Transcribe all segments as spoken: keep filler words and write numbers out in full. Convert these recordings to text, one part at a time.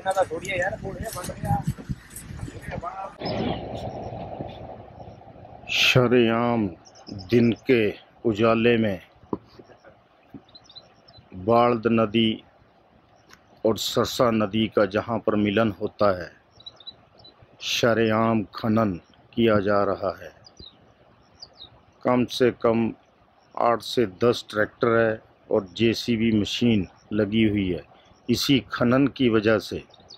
शरेआम दिन के उजाले में बाल्द नदी और सरसा नदी का जहां पर मिलन होता है, शरेआम खनन किया जा रहा है। कम से कम आठ से दस ट्रैक्टर है और जेसीबी मशीन लगी हुई है। इसी खनन की वजह से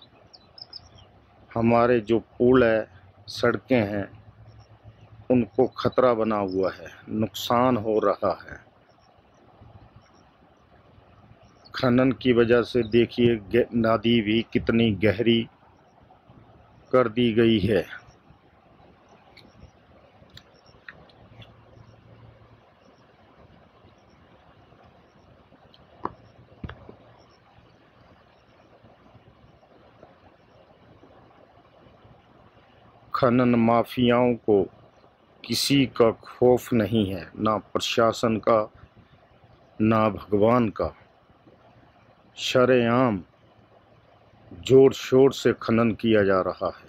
हमारे जो पुल है, सड़कें हैं, उनको खतरा बना हुआ है, नुकसान हो रहा है। खनन की वजह से देखिए नदी भी कितनी गहरी कर दी गई है। खनन माफियाओं को किसी का खौफ नहीं है, ना प्रशासन का, ना भगवान का। शरेआम जोर शोर से खनन किया जा रहा है।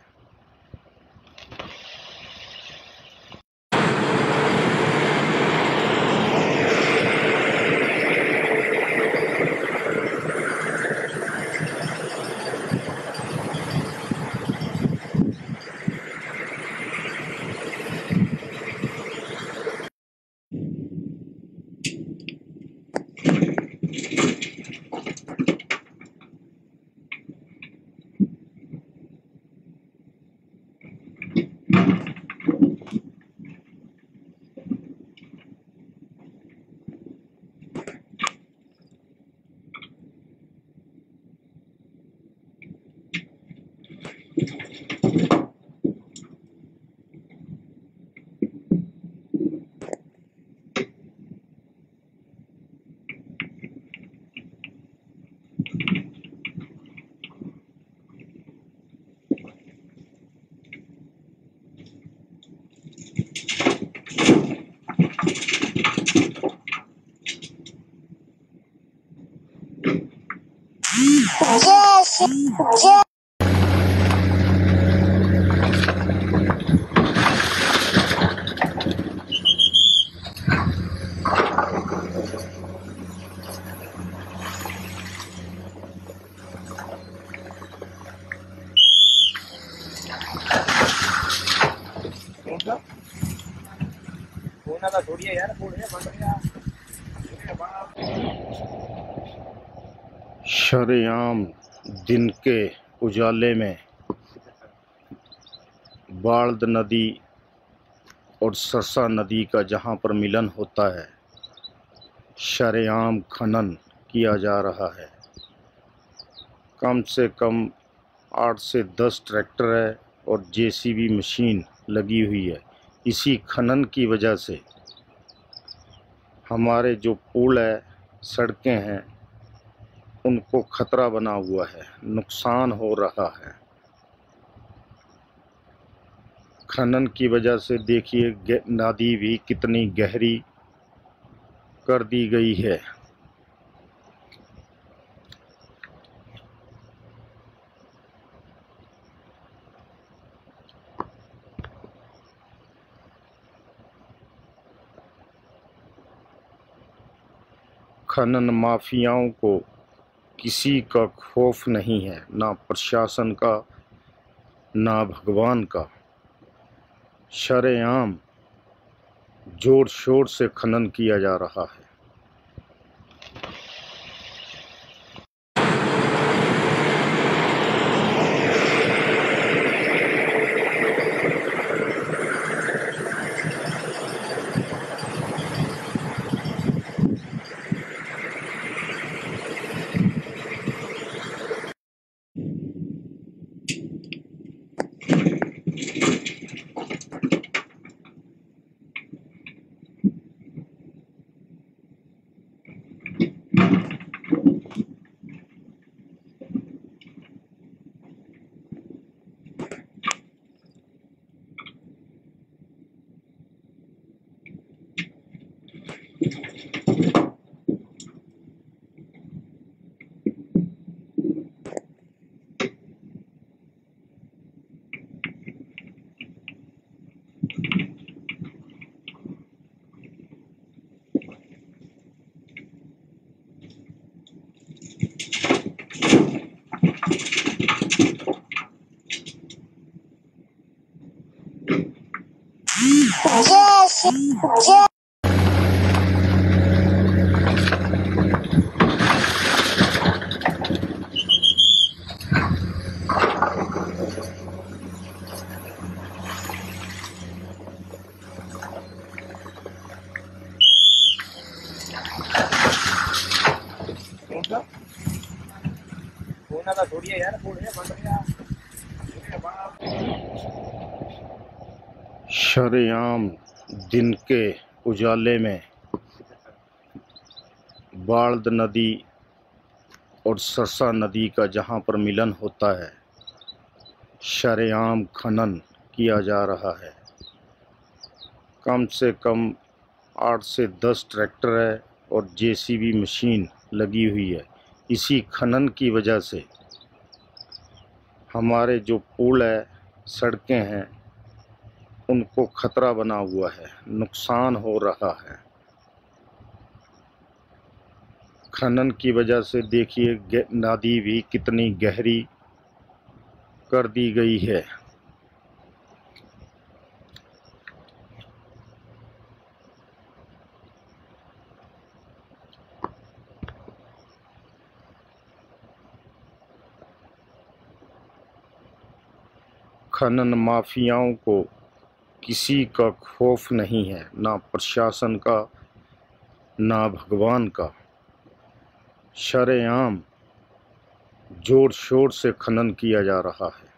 Yes, yes. शरेआम दिन के उजाले में बाल्द नदी और सरसा नदी का जहां पर मिलन होता है, शरेआम खनन किया जा रहा है। कम से कम आठ से दस ट्रैक्टर है और जेसीबी मशीन लगी हुई है। इसी खनन की वजह से हमारे जो पुल है, सड़कें हैं, उनको खतरा बना हुआ है, नुकसान हो रहा है। खनन की वजह से देखिए नदी भी कितनी गहरी कर दी गई है। खनन माफियाओं को किसी का खौफ नहीं है, ना प्रशासन का, ना भगवान का। शरेआम जोर शोर से खनन किया जा रहा है। शरेआम दिन के उजाले में बाल्द नदी और सरसा नदी का जहां पर मिलन होता है, शरेआम खनन किया जा रहा है। कम से कम आठ से दस ट्रैक्टर है और जेसीबी मशीन लगी हुई है। इसी खनन की वजह से हमारे जो पुल है, सड़कें हैं, उनको खतरा बना हुआ है, नुकसान हो रहा है। खनन की वजह से देखिए नदी भी कितनी गहरी कर दी गई है। खनन माफियाओं को किसी का खौफ नहीं है, ना प्रशासन का, ना भगवान का। शरेआम जोर शोर से खनन किया जा रहा है।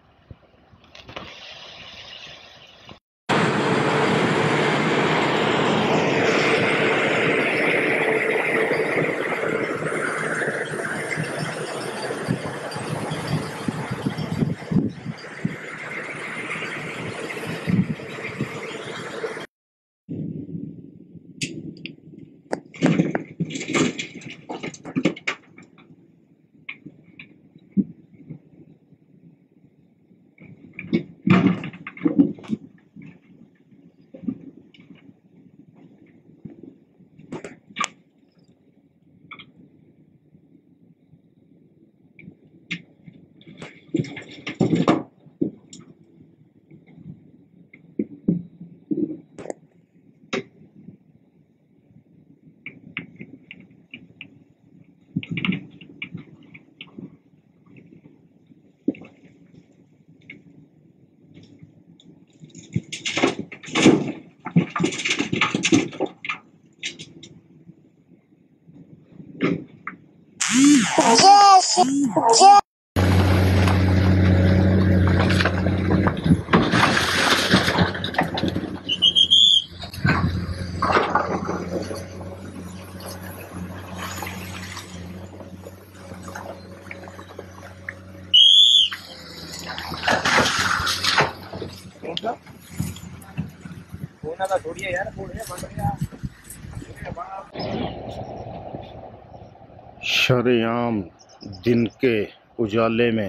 Yes, yes. शरेआम दिन के उजाले में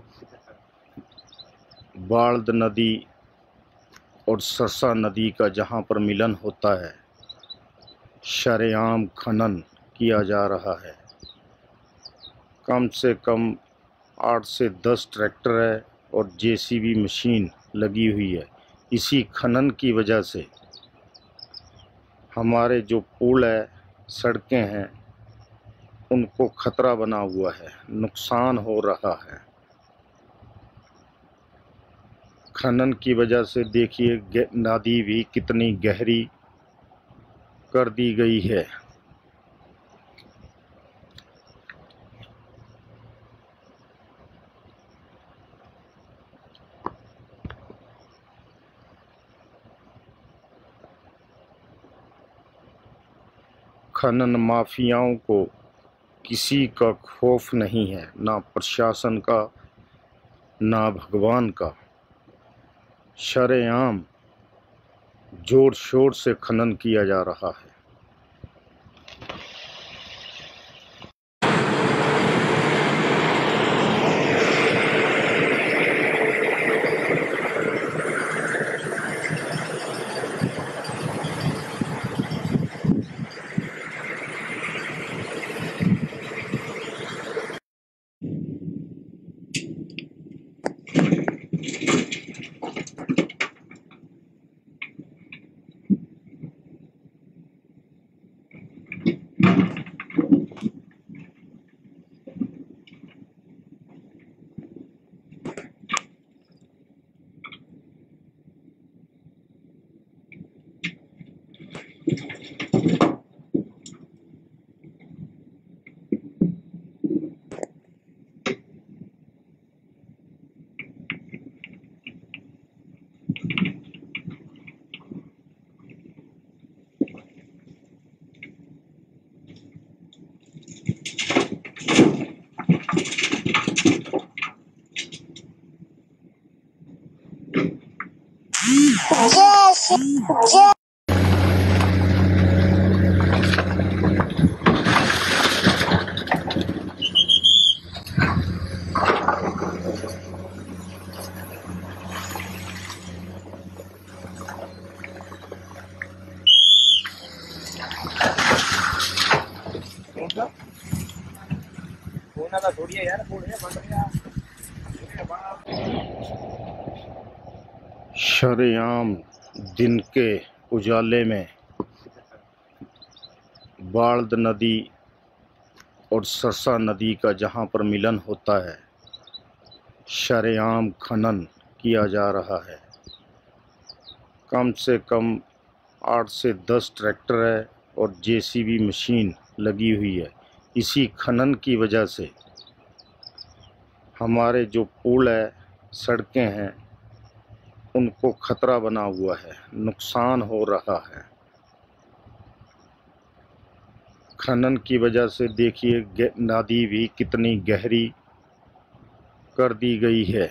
बाल्द नदी और सरसा नदी का जहां पर मिलन होता है, शरेआम खनन किया जा रहा है। कम से कम आठ से दस ट्रैक्टर है और जेसीबी मशीन लगी हुई है। इसी खनन की वजह से हमारे जो पुल है, सड़कें हैं, उनको खतरा बना हुआ है, नुकसान हो रहा है। खनन की वजह से देखिए नदी भी कितनी गहरी कर दी गई है। खनन माफियाओं को किसी का खौफ नहीं है, ना प्रशासन का, ना भगवान का। शरेआम जोर शोर से खनन किया जा रहा है। शरेआम दिन के उजाले में बाल्द नदी और सरसा नदी का जहां पर मिलन होता है, शरेआम खनन किया जा रहा है। कम से कम आठ से दस ट्रैक्टर है और जेसीबी मशीन लगी हुई है। इसी खनन की वजह से हमारे जो पुल है, सड़कें हैं, उनको खतरा बना हुआ है, नुकसान हो रहा है। खनन की वजह से देखिए नदी भी कितनी गहरी कर दी गई है।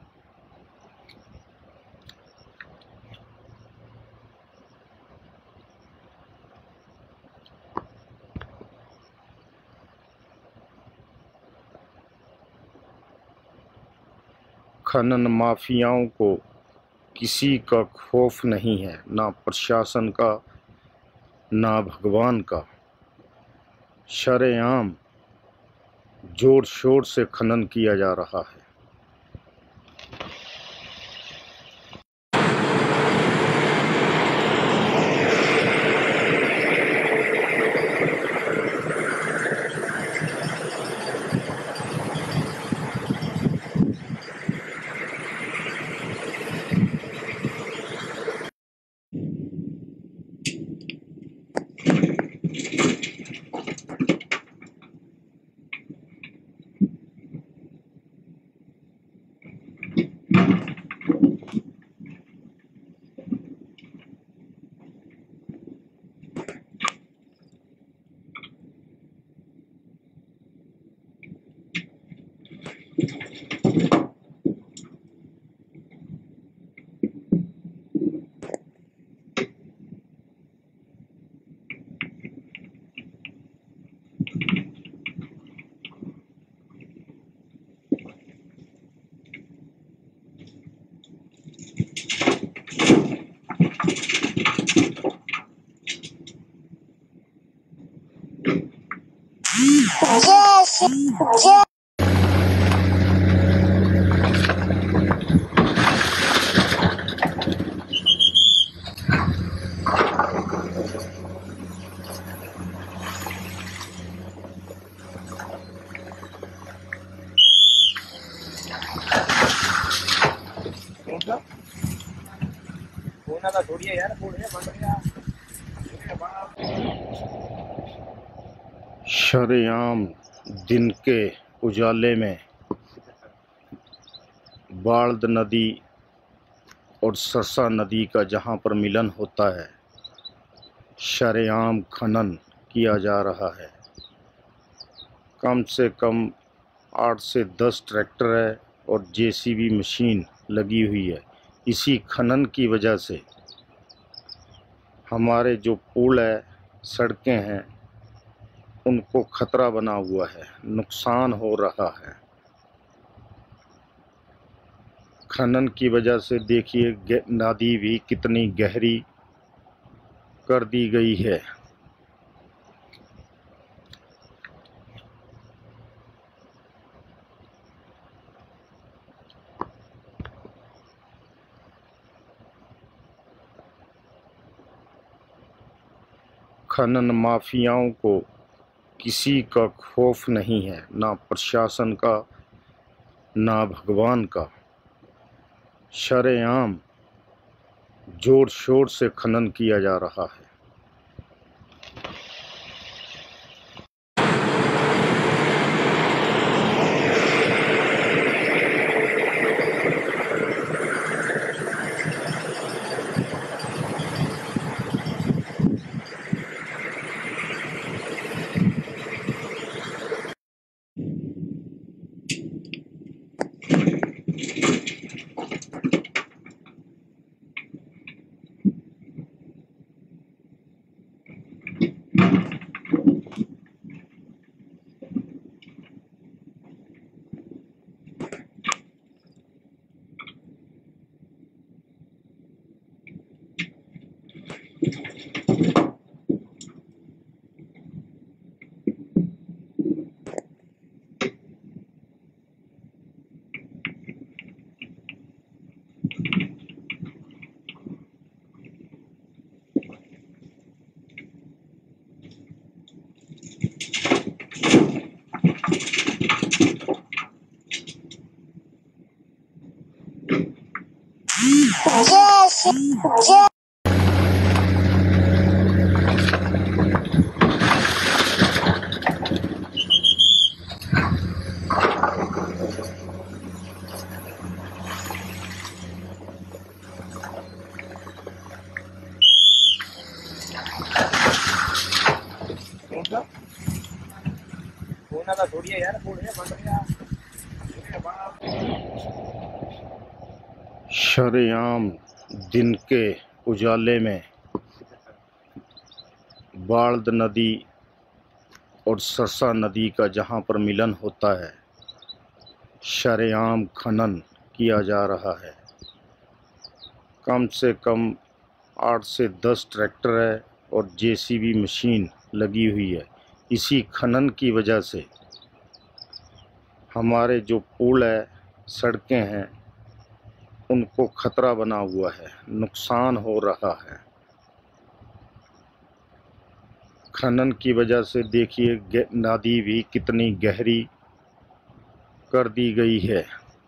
खनन माफियाओं को किसी का खौफ नहीं है, ना प्रशासन का, ना भगवान का। शरेआम जोर शोर से खनन किया जा रहा है। Yes, yes. शरेआम दिन के उजाले में बाल्द नदी और सरसा नदी का जहां पर मिलन होता है, शरेआम खनन किया जा रहा है। कम से कम आठ से दस ट्रैक्टर है और जेसीबी मशीन लगी हुई है। इसी खनन की वजह से हमारे जो पुल है, सड़कें हैं, उनको खतरा बना हुआ है, नुकसान हो रहा है। खनन की वजह से देखिए नदी भी कितनी गहरी कर दी गई है। खनन माफियाओं को किसी का खौफ नहीं है, ना प्रशासन का, ना भगवान का। शरेआम जोर शोर से खनन किया जा रहा है। शरेआम दिन के उजाले में बाल्द नदी और सरसा नदी का जहां पर मिलन होता है, शरेआम खनन किया जा रहा है। कम से कम आठ से दस ट्रैक्टर है और जेसीबी मशीन लगी हुई है। इसी खनन की वजह से हमारे जो पुल है, सड़कें हैं, उनको खतरा बना हुआ है, नुकसान हो रहा है। खनन की वजह से देखिए नदी भी कितनी गहरी कर दी गई है।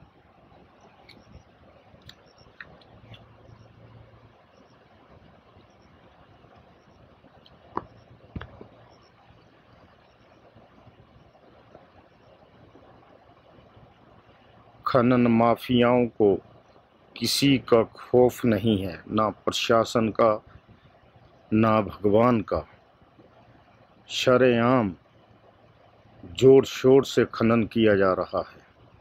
खनन माफियाओं को किसी का खौफ नहीं है, ना प्रशासन का ना भगवान का। शरेआम जोर शोर से खनन किया जा रहा है।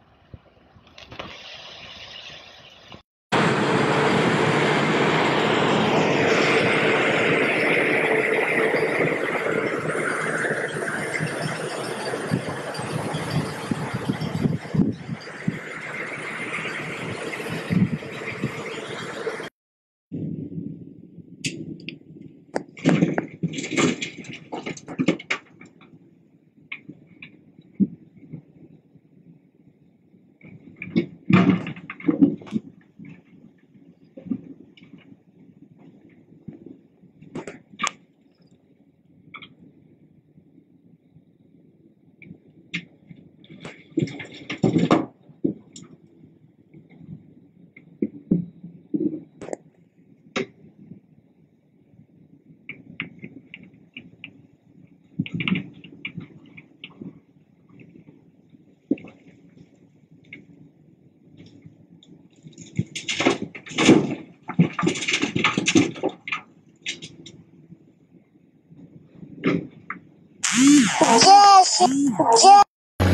Yes, yes.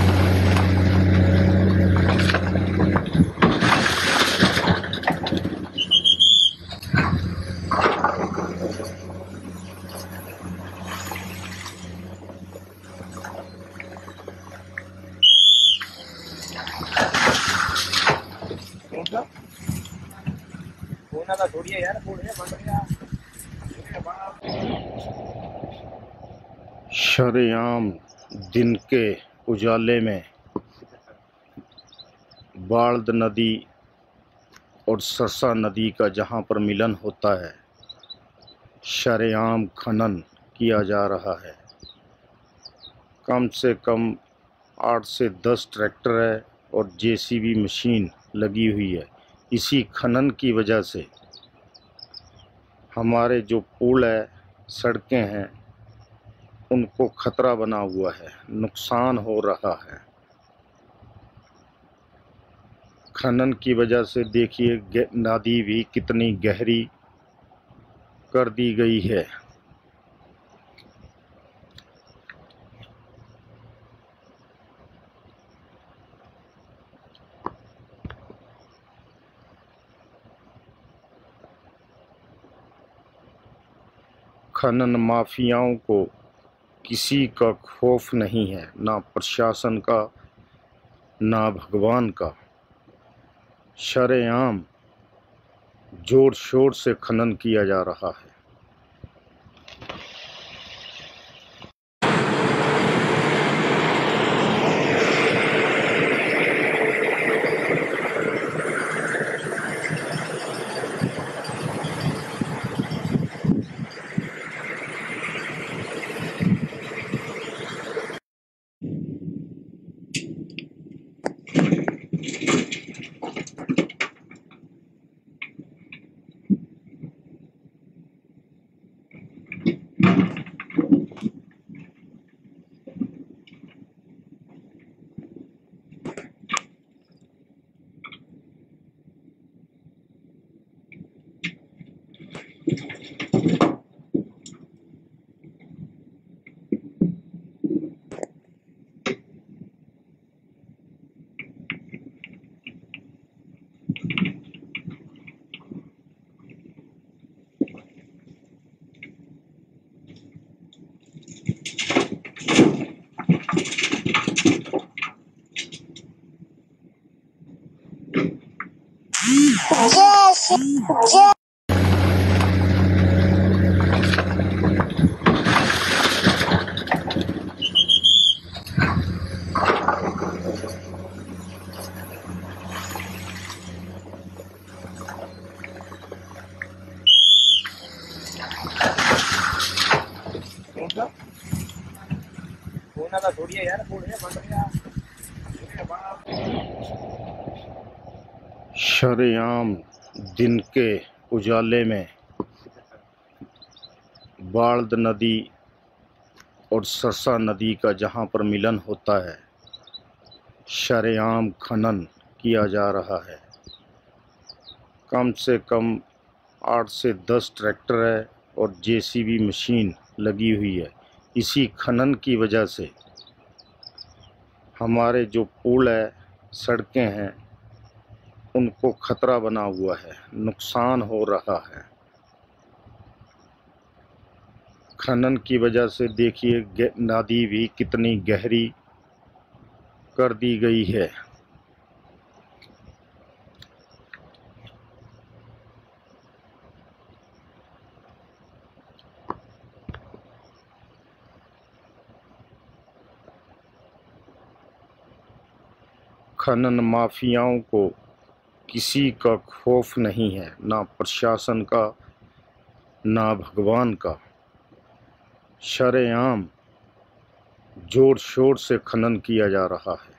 शरेआम दिन के उजाले में बाल्द नदी और सरसा नदी का जहां पर मिलन होता है, शरेआम खनन किया जा रहा है। कम से कम आठ से दस ट्रैक्टर है और जेसीबी मशीन लगी हुई है। इसी खनन की वजह से हमारे जो पुल है, सड़कें हैं, उनको खतरा बना हुआ है, नुकसान हो रहा है। खनन की वजह से देखिए नदी भी कितनी गहरी कर दी गई है। खनन माफियाओं को किसी का खौफ नहीं है, ना प्रशासन का ना भगवान का। शरेआम जोर शोर से खनन किया जा रहा है। शरेआम दिन के उजाले में बाल्द नदी और सरसा नदी का जहां पर मिलन होता है, शरेआम खनन किया जा रहा है। कम से कम आठ से दस ट्रैक्टर है और जेसीबी मशीन लगी हुई है। इसी खनन की वजह से हमारे जो पुल है, सड़कें हैं, उनको खतरा बना हुआ है, नुकसान हो रहा है। खनन की वजह से देखिए नदी भी कितनी गहरी कर दी गई है। खनन माफियाओं को किसी का खौफ नहीं है, ना प्रशासन का ना भगवान का। शरेआम जोर शोर से खनन किया जा रहा है।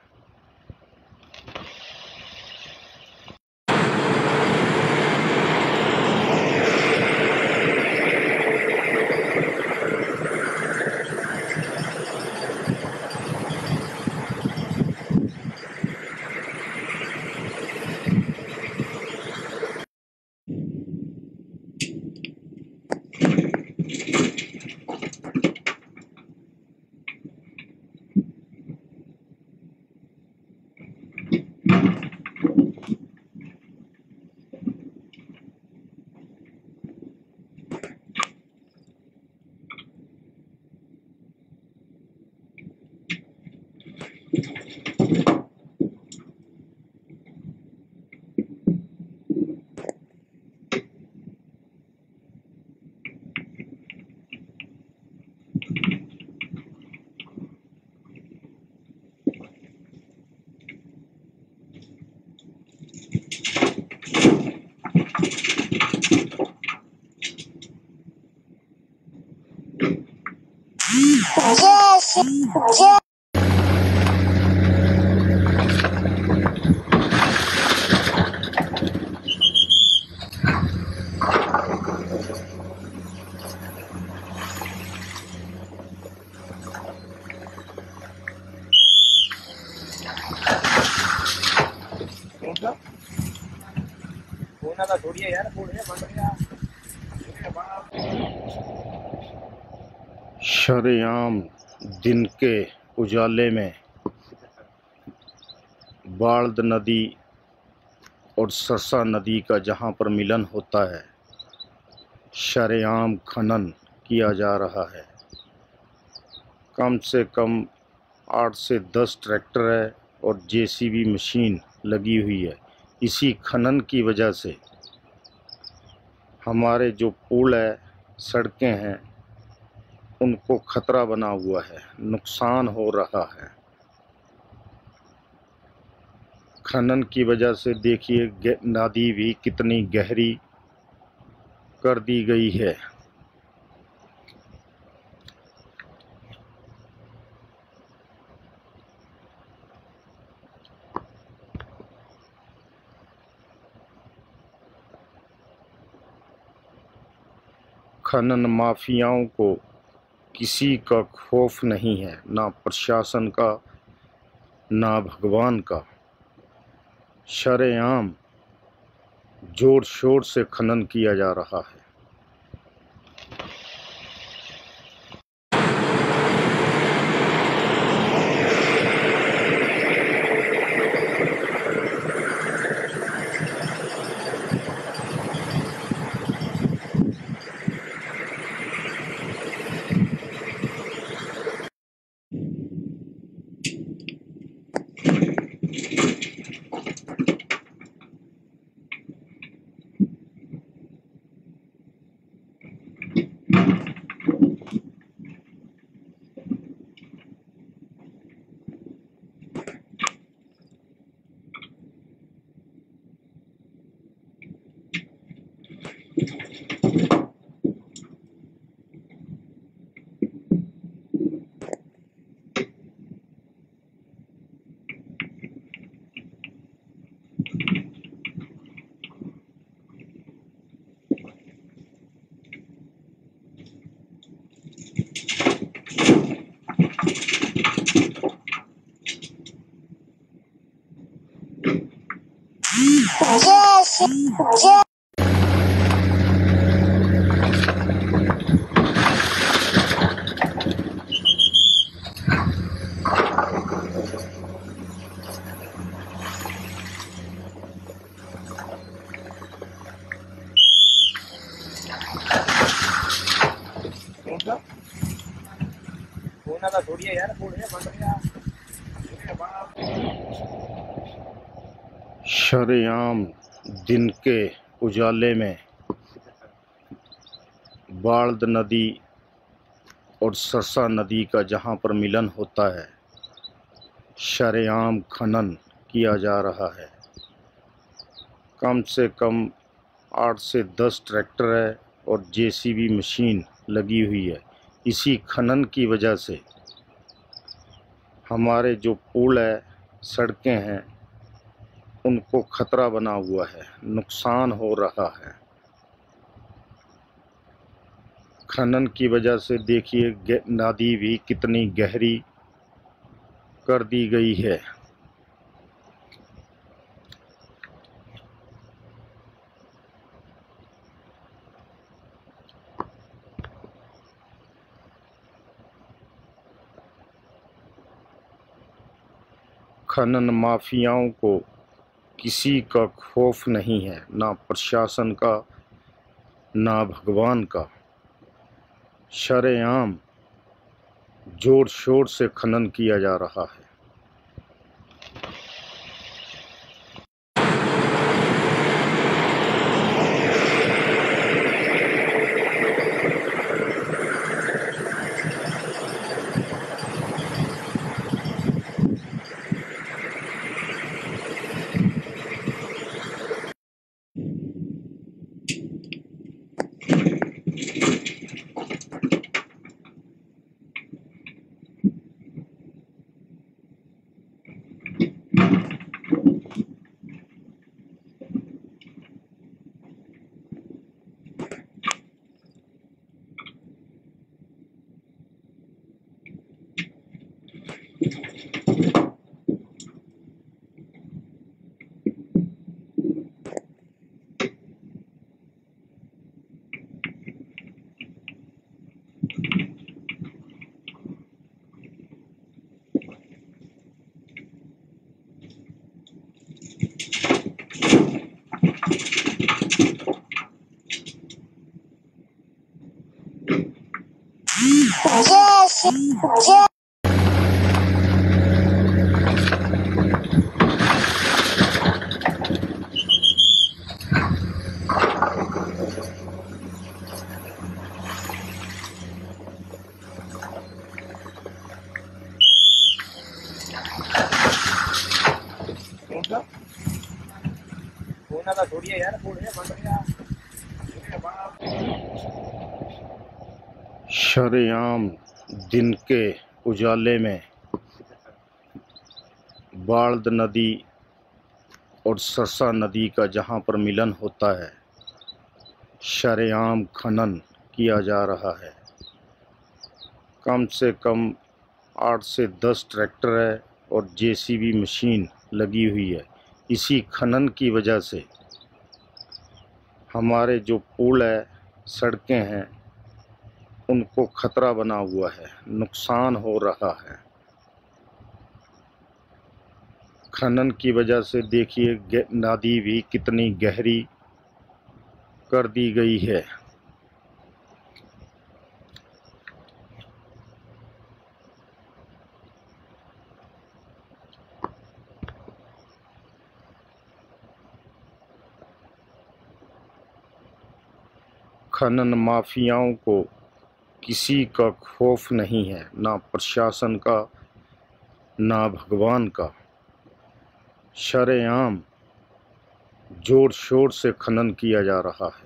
Yes, yes. शरेआम दिन के उजाले में बाल्द नदी और सरसा नदी का जहां पर मिलन होता है, शरेआम खनन किया जा रहा है। कम से कम आठ से दस ट्रैक्टर है और जेसीबी मशीन लगी हुई है। इसी खनन की वजह से हमारे जो पुल है, सड़कें हैं, उनको खतरा बना हुआ है, नुकसान हो रहा है। खनन की वजह से देखिए नदी भी कितनी गहरी कर दी गई है। खनन माफियाओं को किसी का खौफ नहीं है, ना प्रशासन का ना भगवान का। शरेआम जोर शोर से खनन किया जा रहा है। शरेआम दिन के उजाले में बाल्द नदी और सरसा नदी का जहां पर मिलन होता है, शरेआम खनन किया जा रहा है। कम से कम आठ से दस ट्रैक्टर है और जेसीबी मशीन लगी हुई है। इसी खनन की वजह से हमारे जो पुल है, सड़कें हैं, उनको खतरा बना हुआ है, नुकसान हो रहा है। खनन की वजह से देखिए नदी भी कितनी गहरी कर दी गई है। खनन माफियाओं को किसी का खौफ नहीं है, ना प्रशासन का ना भगवान का। शरेआम जोर शोर से खनन किया जा रहा है। Yes. Yes. शरेआम दिन के उजाले में बाल्द नदी और सरसा नदी का जहां पर मिलन होता है, शरेआम खनन किया जा रहा है। कम से कम आठ से दस ट्रैक्टर है और जेसीबी मशीन लगी हुई है। इसी खनन की वजह से हमारे जो पुल है, सड़कें हैं, उनको खतरा बना हुआ है, नुकसान हो रहा है। खनन की वजह से देखिए नदी भी कितनी गहरी कर दी गई है। खनन माफियाओं को किसी का खौफ नहीं है, ना प्रशासन का ना भगवान का। शरेआम जोर शोर से खनन किया जा रहा है।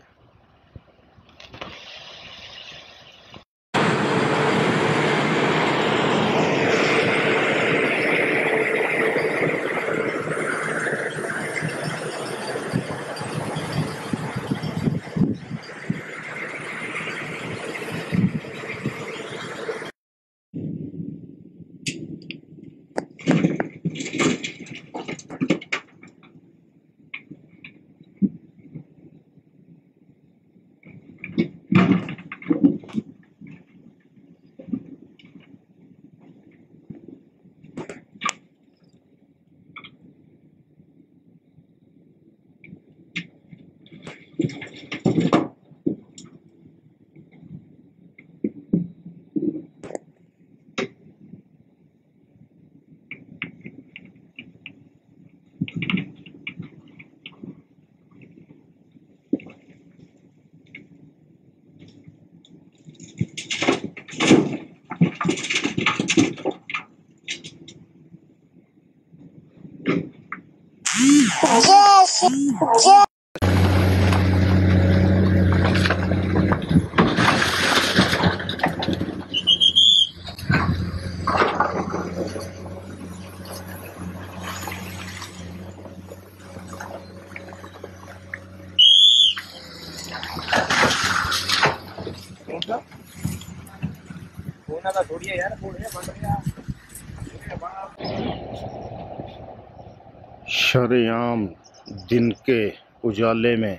शरेआम दिन के उजाले में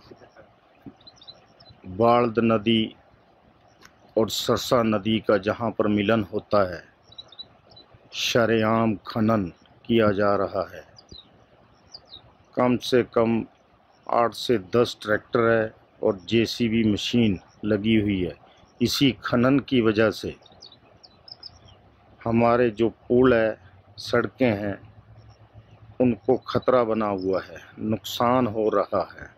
बाल्द नदी और सरसा नदी का जहां पर मिलन होता है, शरेआम खनन किया जा रहा है। कम से कम आठ से दस ट्रैक्टर है और जेसीबी मशीन लगी हुई है। इसी खनन की वजह से हमारे जो पुल है, सड़कें हैं, उनको खतरा बना हुआ है, नुकसान हो रहा है।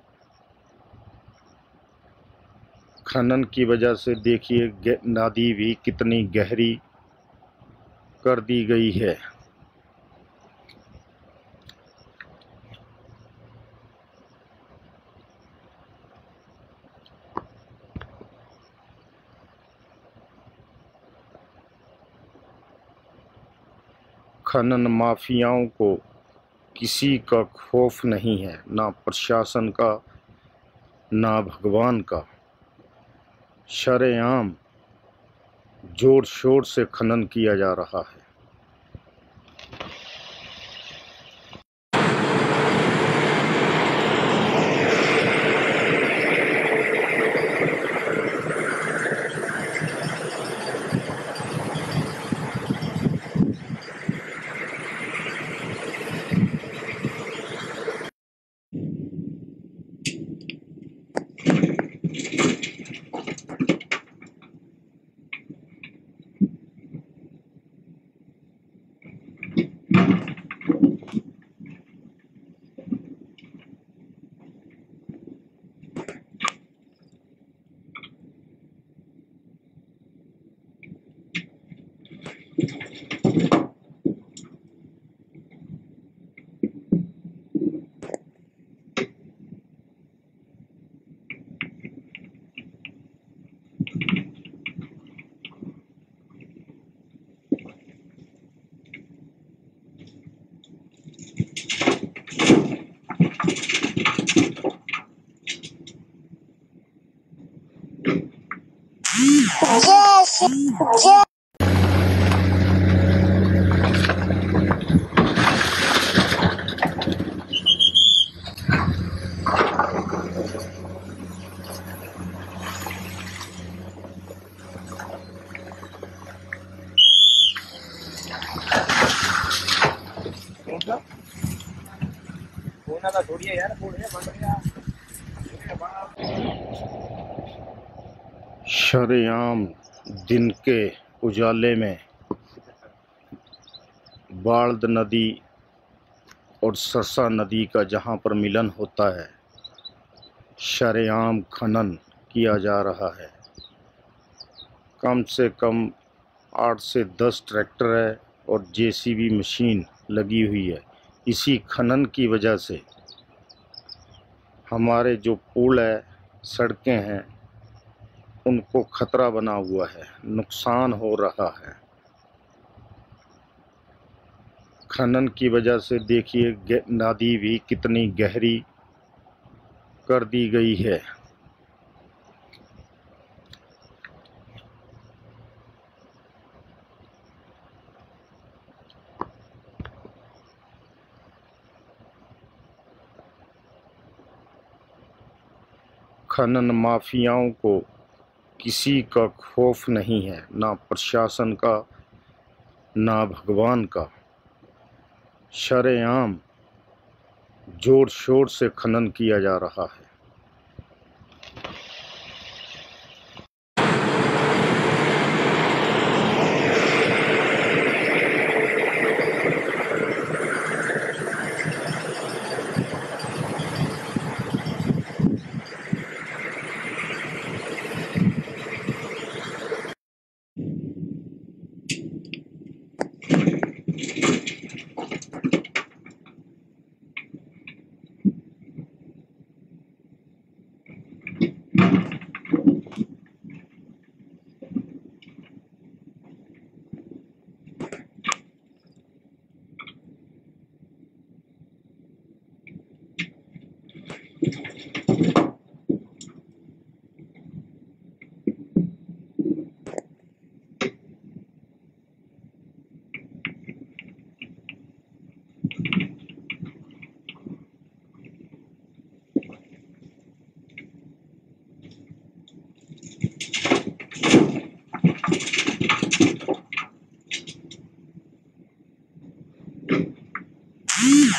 खनन की वजह से देखिए नदी भी कितनी गहरी कर दी गई है। खनन माफियाओं को किसी का खौफ नहीं है, ना प्रशासन का ना भगवान का। शरेआम जोर शोर से खनन किया जा रहा है। Yes, yes. शरेआम दिन के उजाले में बाल्द नदी और सरसा नदी का जहां पर मिलन होता है, शरेआम खनन किया जा रहा है। कम से कम आठ से दस ट्रैक्टर है और जेसीबी मशीन लगी हुई है। इसी खनन की वजह से हमारे जो पुल है, सड़कें हैं, उनको खतरा बना हुआ है, नुकसान हो रहा है। खनन की वजह से देखिए नदी भी कितनी गहरी कर दी गई है। खनन माफियाओं को किसी का खौफ नहीं है, ना प्रशासन का ना भगवान का। शरेआम जोर शोर से खनन किया जा रहा है।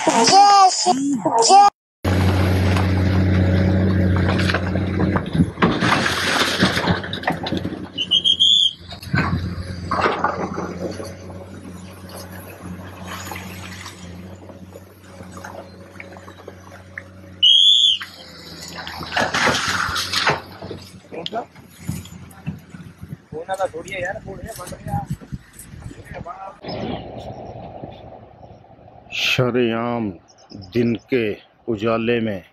शरेआम दिन के उजाले में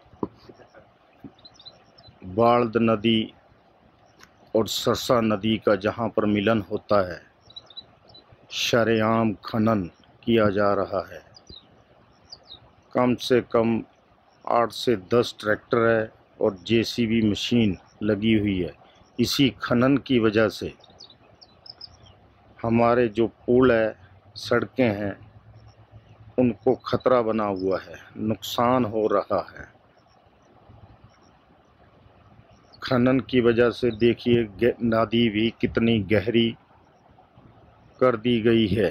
बाल्द नदी और सरसा नदी का जहां पर मिलन होता है, शरेआम खनन किया जा रहा है। कम से कम आठ से दस ट्रैक्टर है और जेसीबी मशीन लगी हुई है। इसी खनन की वजह से हमारे जो पुल है, सड़कें हैं, उनको खतरा बना हुआ है, नुकसान हो रहा है। खनन की वजह से देखिए नदी भी कितनी गहरी कर दी गई है।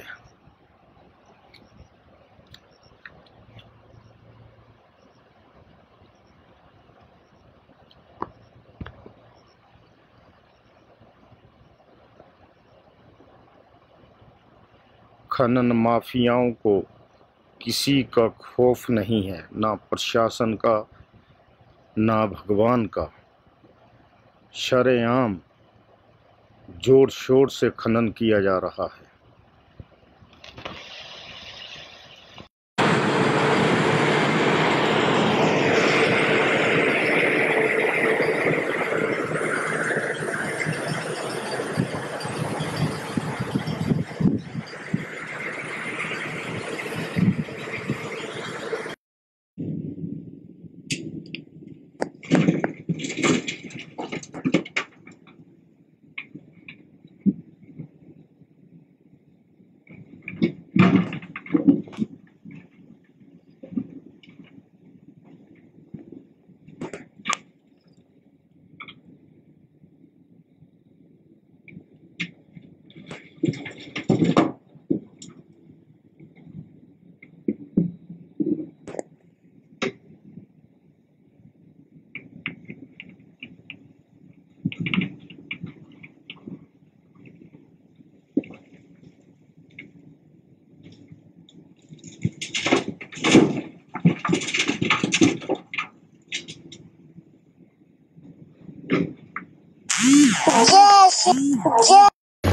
खनन माफियाओं को किसी का खौफ नहीं है, ना प्रशासन का, ना भगवान का। शरेआम जोर शोर से खनन किया जा रहा है। Yes, yes.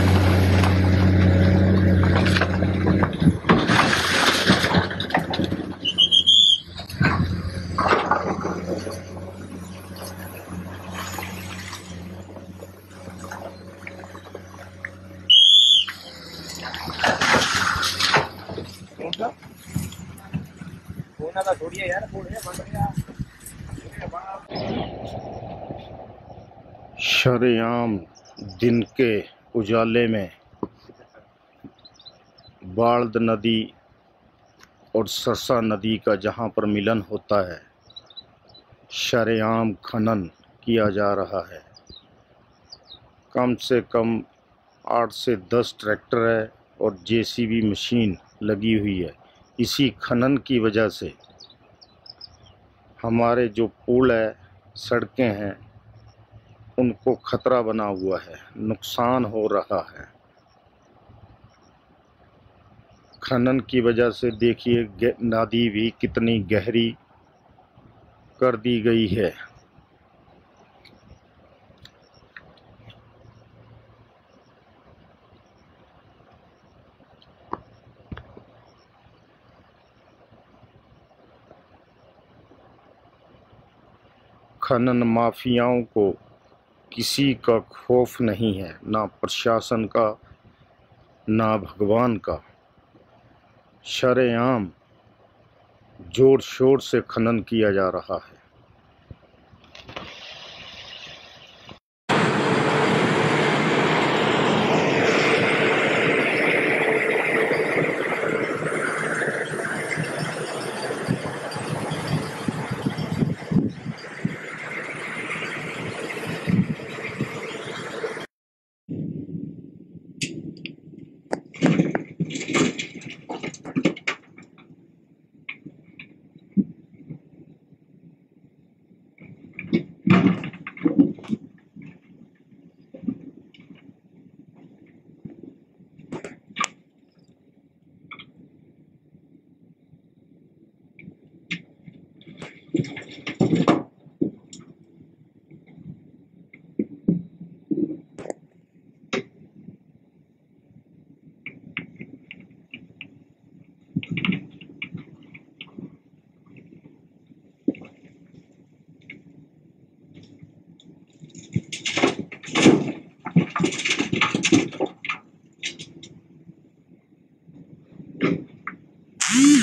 शरेआम दिन के उजाले में बाल्द नदी और सरसा नदी का जहां पर मिलन होता है, शरेआम खनन किया जा रहा है। कम से कम आठ से दस ट्रैक्टर है और जेसीबी मशीन लगी हुई है। इसी खनन की वजह से हमारे जो पुल है, सड़कें हैं, उनको खतरा बना हुआ है, नुकसान हो रहा है। खनन की वजह से देखिए नदी भी कितनी गहरी कर दी गई है। खनन माफियाओं को किसी का खौफ नहीं है, ना प्रशासन का, ना भगवान का। शरेआम जोर शोर से खनन किया जा रहा है।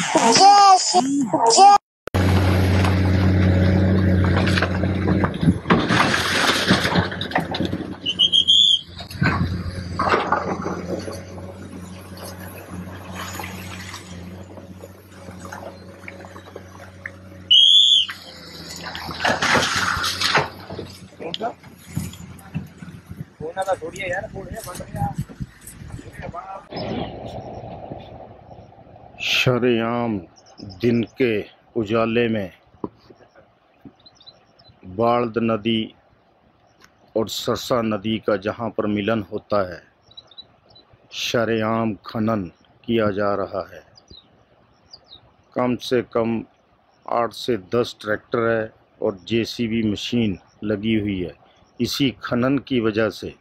शरेआम दिन के उजाले में बाल्द नदी और सरसा नदी का जहां पर मिलन होता है, शरेआम खनन किया जा रहा है। कम से कम आठ से दस ट्रैक्टर है और जेसीबी मशीन लगी हुई है। इसी खनन की वजह से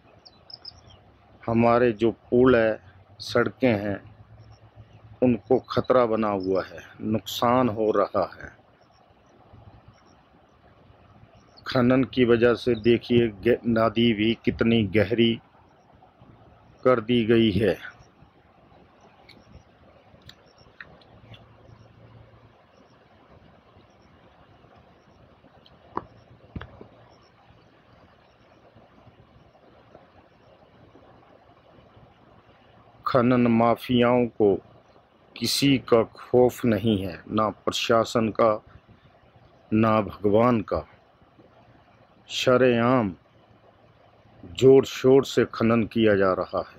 हमारे जो पुल है, सड़कें हैं, उनको खतरा बना हुआ है, नुकसान हो रहा है। खनन की वजह से देखिए नदी भी कितनी गहरी कर दी गई है। खनन माफियाओं को किसी का खौफ नहीं है, ना प्रशासन का ना भगवान का। शरेआम जोर शोर से खनन किया जा रहा है।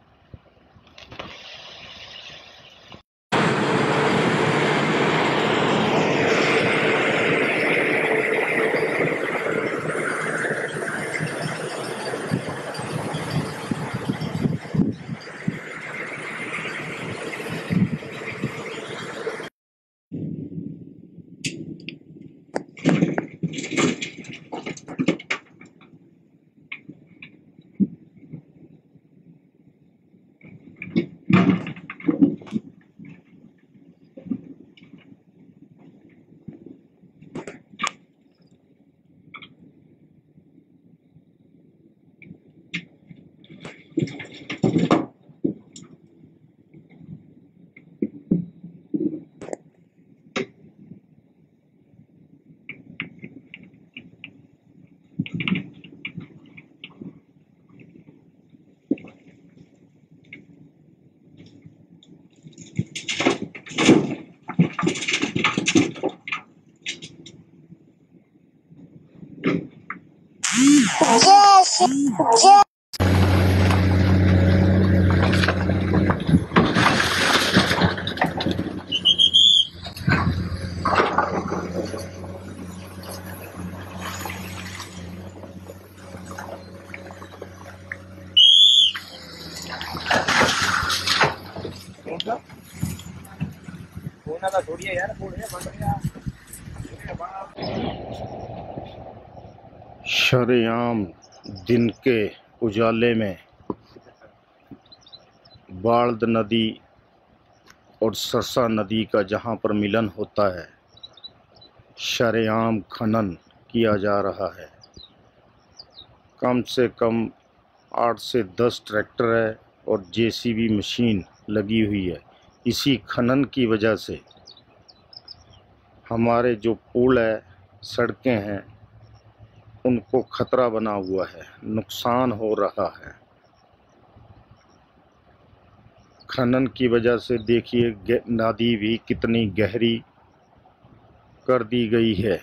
शरेआम दिन के उजाले में बाल्द नदी और सरसा नदी का जहां पर मिलन होता है, शरेआम खनन किया जा रहा है। कम से कम आठ से दस ट्रैक्टर है और जेसीबी मशीन लगी हुई है। इसी खनन की वजह से हमारे जो पुल है, सड़कें हैं, उनको खतरा बना हुआ है, नुकसान हो रहा है। खनन की वजह से देखिए नदी भी कितनी गहरी कर दी गई है।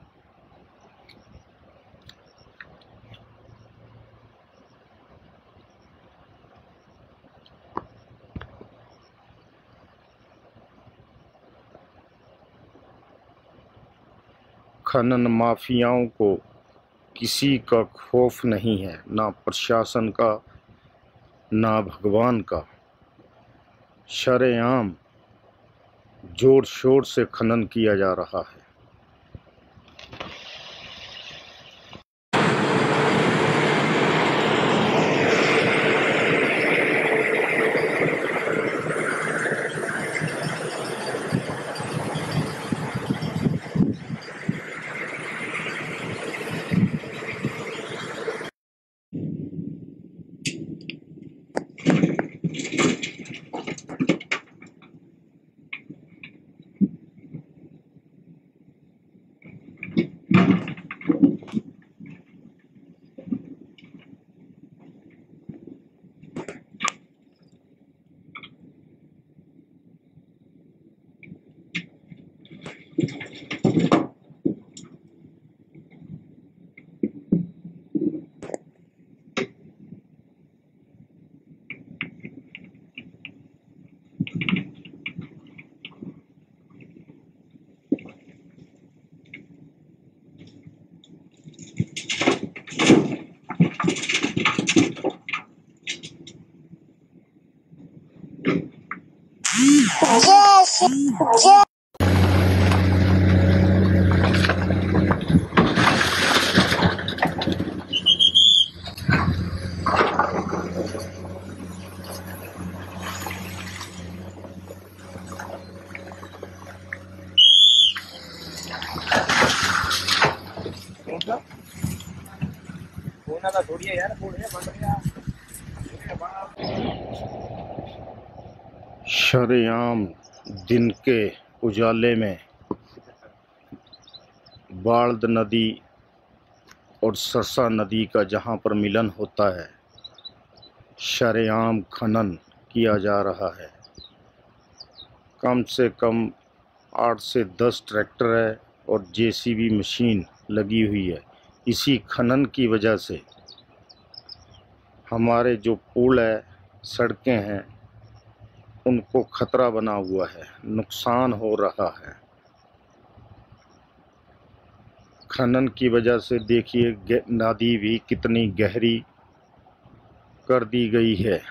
खनन माफियाओं को किसी का खौफ नहीं है, ना प्रशासन का ना भगवान का। शरेआम जोर शोर से खनन किया जा रहा है। शरेआम दिन के उजाले में बाल्द नदी और सरसा नदी का जहां पर मिलन होता है, शरेआम खनन किया जा रहा है। कम से कम आठ से दस ट्रैक्टर है और जेसीबी मशीन लगी हुई है। इसी खनन की वजह से हमारे जो पुल है, सड़कें हैं, उनको खतरा बना हुआ है, नुकसान हो रहा है। खनन की वजह से देखिए नदी भी कितनी गहरी कर दी गई है।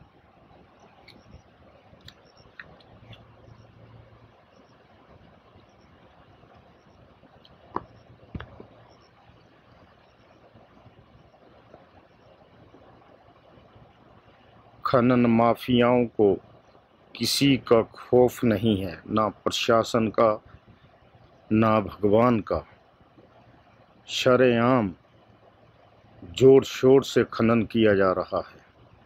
खनन माफियाओं को किसी का खौफ नहीं है, ना प्रशासन का ना भगवान का। शरेआम जोर शोर से खनन किया जा रहा है।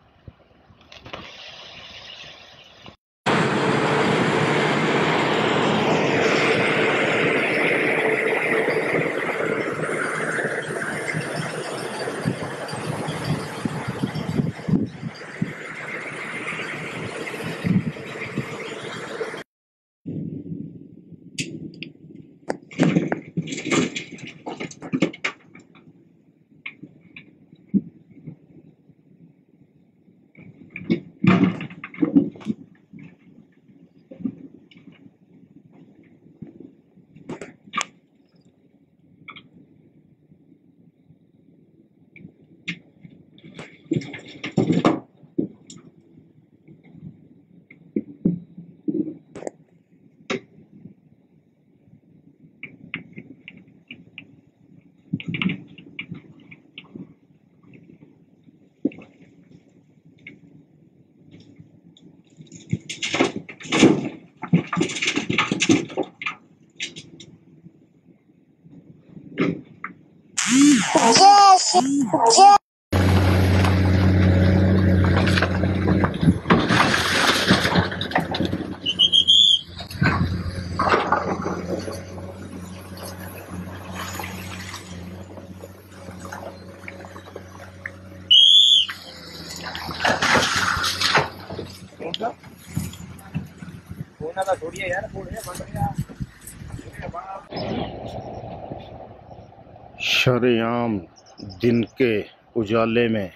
शरेआम दिन के उजाले में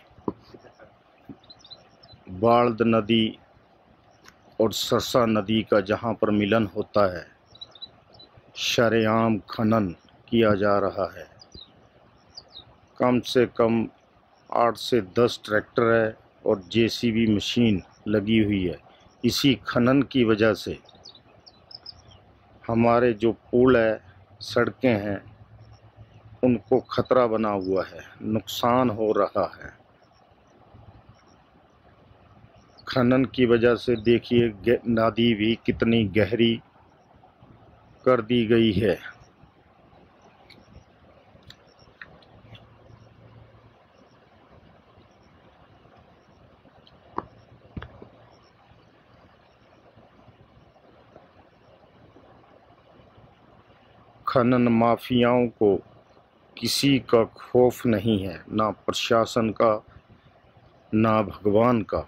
बाल्द नदी और सरसा नदी का जहां पर मिलन होता है, शरेआम खनन किया जा रहा है। कम से कम आठ से दस ट्रैक्टर है और जेसीबी मशीन लगी हुई है। इसी खनन की वजह से हमारे जो पुल है, सड़कें हैं, उनको खतरा बना हुआ है, नुकसान हो रहा है। खनन की वजह से देखिए नदी भी कितनी गहरी कर दी गई है। खनन माफियाओं को किसी का खौफ नहीं है, ना प्रशासन का ना भगवान का।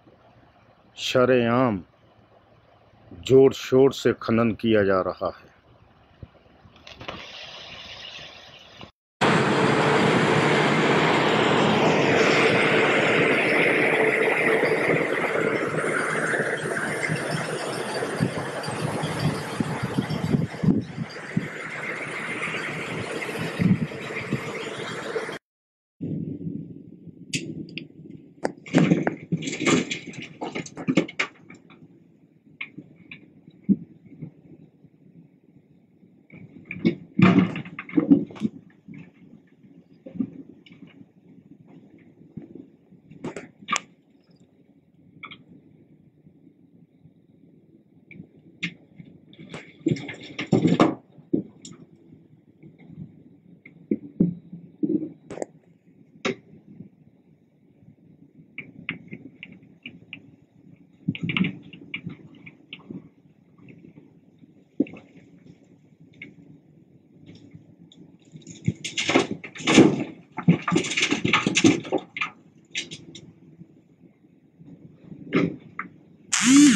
शरेआम जोर शोर से खनन किया जा रहा है।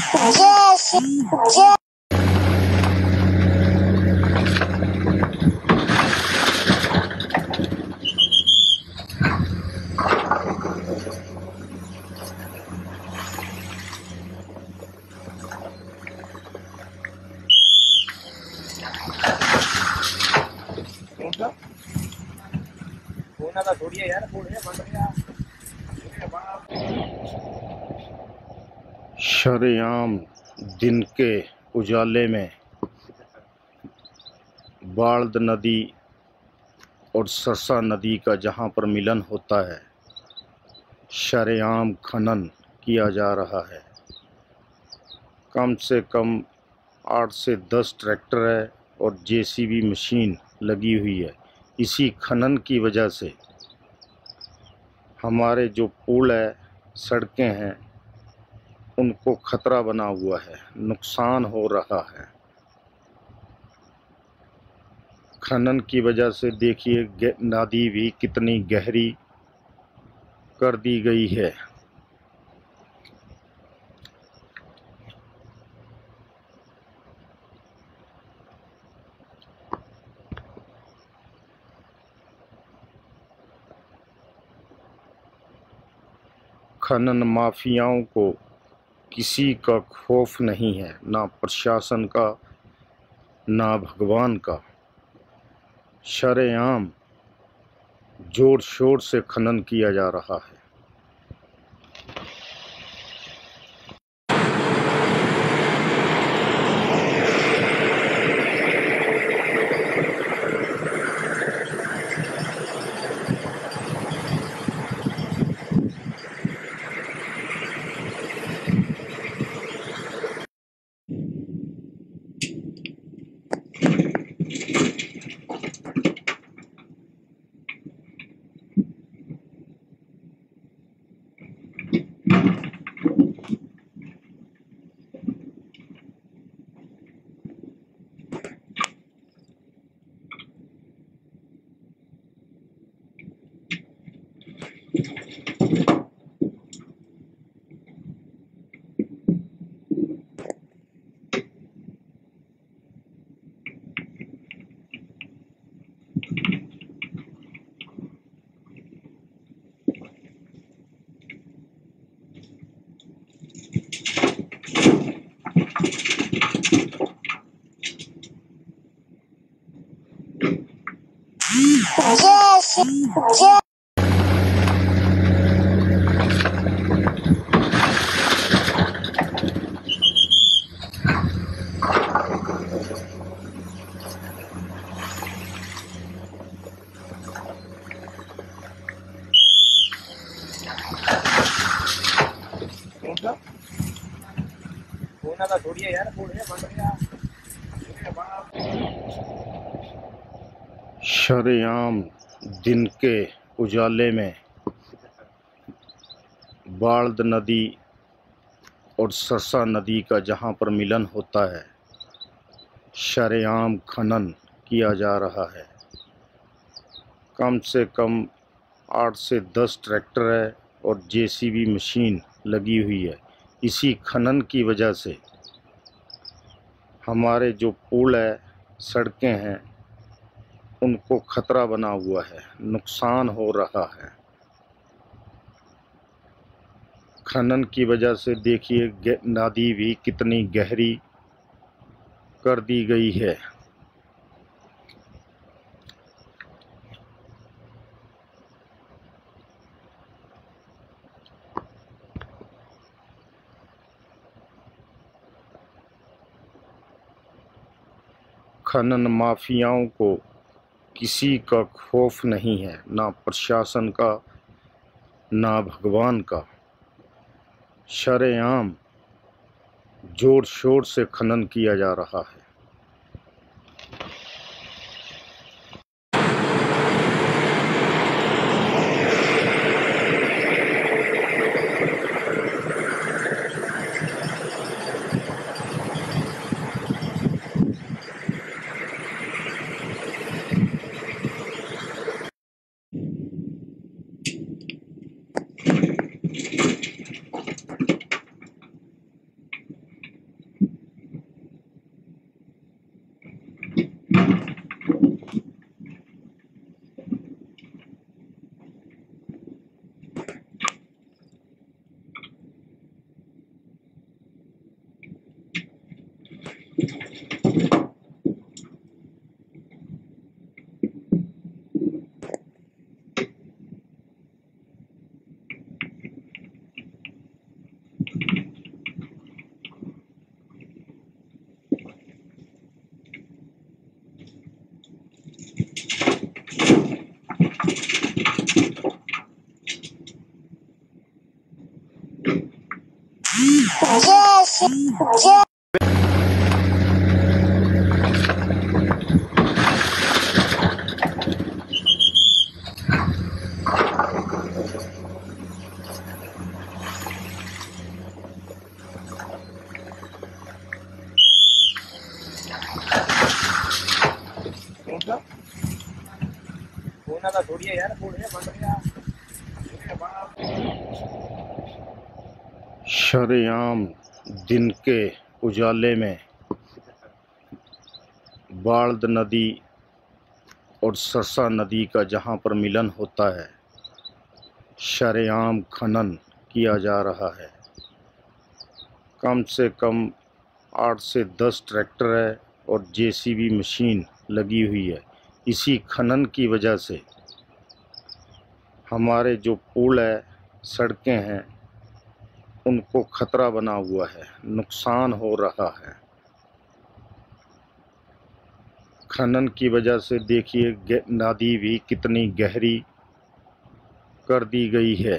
शरेआम दिन के उजाले में बाल्द नदी और सरसा नदी का जहां पर मिलन होता है, शरेआम खनन किया जा रहा है। कम से कम आठ से दस ट्रैक्टर है और जेसीबी मशीन लगी हुई है। इसी खनन की वजह से हमारे जो पुल है, सड़कें हैं, उनको खतरा बना हुआ है, नुकसान हो रहा है। खनन की वजह से देखिए नदी भी कितनी गहरी कर दी गई है। खनन माफियाओं को किसी का खौफ नहीं है, ना प्रशासन का, ना भगवान का। शरेआम जोर शोर से खनन किया जा रहा है। शरेआम दिन के उजाले में बाल्द नदी और सरसा नदी का जहां पर मिलन होता है, शरेआम खनन किया जा रहा है। कम से कम आठ से दस ट्रैक्टर है और जेसीबी मशीन लगी हुई है। इसी खनन की वजह से हमारे जो पुल है, सड़कें हैं, उनको खतरा बना हुआ है, नुकसान हो रहा है। खनन की वजह से देखिए नदी भी कितनी गहरी कर दी गई है। खनन माफियाओं को किसी का खौफ नहीं है, ना प्रशासन का, ना भगवान का। शरेआम जोर शोर से खनन किया जा रहा है। शरेआम दिन के उजाले में बाल्द नदी और सरसा नदी का जहां पर मिलन होता है, शरेआम खनन किया जा रहा है। कम से कम आठ से दस ट्रैक्टर है और जेसीबी मशीन लगी हुई है। इसी खनन की वजह से हमारे जो पुल है, सड़कें हैं, उनको खतरा बना हुआ है, नुकसान हो रहा है। खनन की वजह से देखिए नदी भी कितनी गहरी कर दी गई है।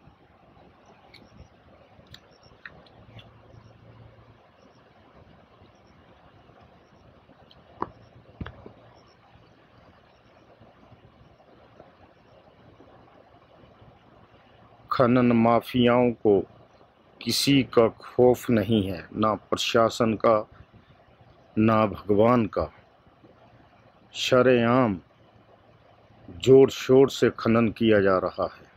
खनन माफियाओं को किसी का खौफ नहीं है, ना प्रशासन का ना भगवान का। शरेआम जोर शोर से खनन किया जा रहा है।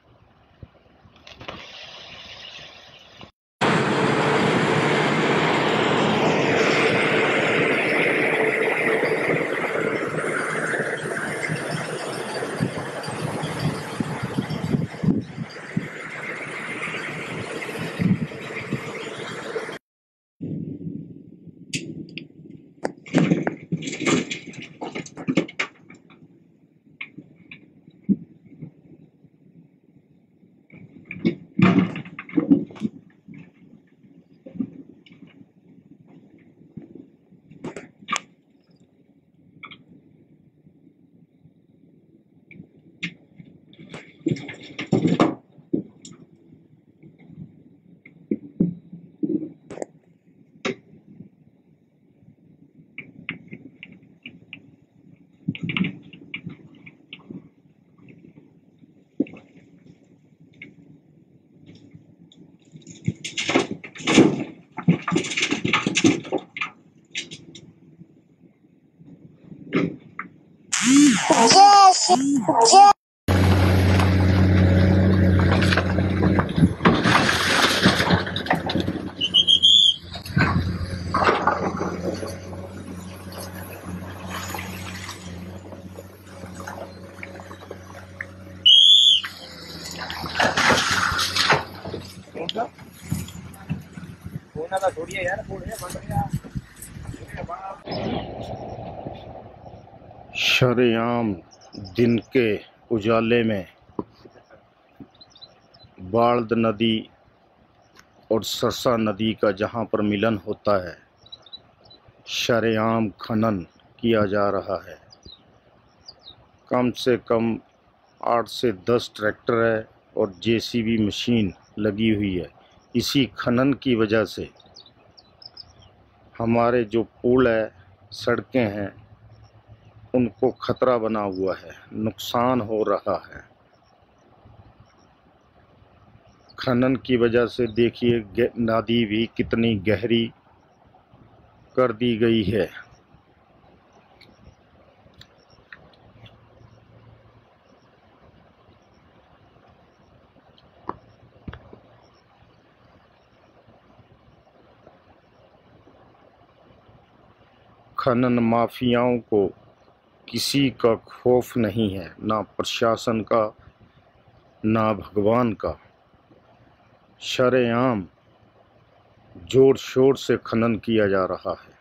Yes, yes. शरेआम दिन के उजाले में बाल्द नदी और सरसा नदी का जहां पर मिलन होता है, शरेआम खनन किया जा रहा है। कम से कम आठ से दस ट्रैक्टर है और जेसीबी मशीन लगी हुई है। इसी खनन की वजह से हमारे जो पुल है, सड़कें हैं, उनको खतरा बना हुआ है, नुकसान हो रहा है। खनन की वजह से देखिए नदी भी कितनी गहरी कर दी गई है। खनन माफियाओं को किसी का खौफ नहीं है, ना प्रशासन का ना भगवान का। शरेआम जोर शोर से खनन किया जा रहा है।